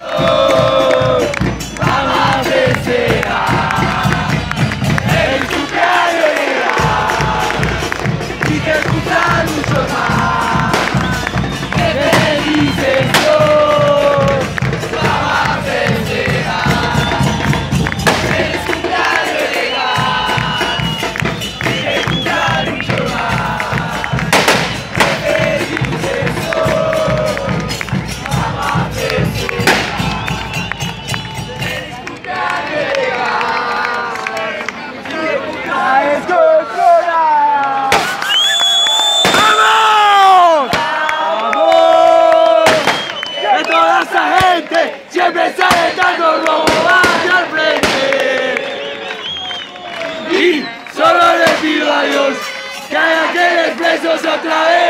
Siempre sale tanto robo hacia el frente. Y solo le pido a Dios que haga que los presos otra vez